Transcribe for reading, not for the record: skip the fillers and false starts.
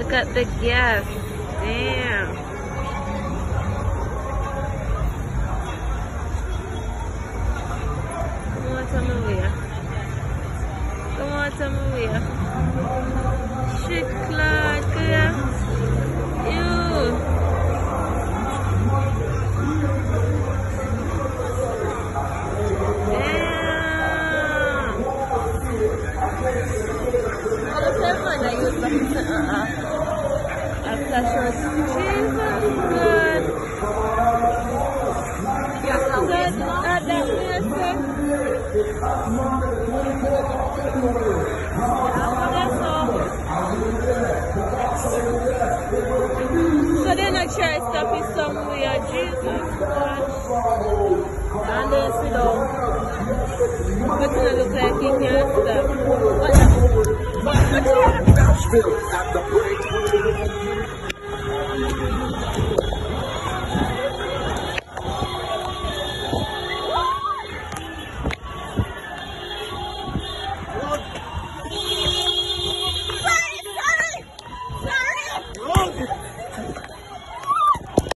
Look at the gas. Damn. Come on, tell me where. Come on, tell me where. Shikla, clear. You. So then I try to stop it somewhere, Jesus God. And then sit down. But it look like he can't stop. What?